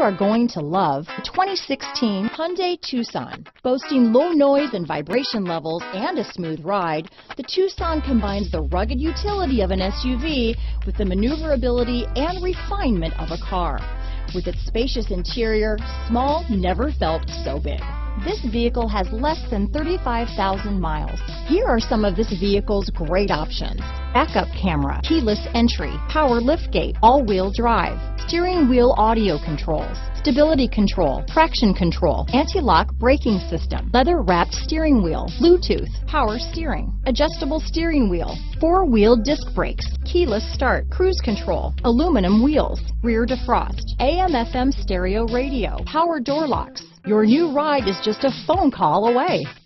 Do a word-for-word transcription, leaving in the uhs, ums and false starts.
are going to love the twenty sixteen Hyundai Tucson. Boasting low noise and vibration levels and a smooth ride, the Tucson combines the rugged utility of an S U V with the maneuverability and refinement of a car. With its spacious interior, small never felt so big. This vehicle has less than thirty-five thousand miles. Here are some of this vehicle's great options: backup camera, keyless entry, power liftgate, all-wheel drive, steering wheel audio controls, stability control, traction control, anti-lock braking system, leather-wrapped steering wheel, Bluetooth, power steering, adjustable steering wheel, four-wheel disc brakes, keyless start, cruise control, aluminum wheels, rear defrost, A M F M stereo radio, power door locks. Your new ride is just a phone call away.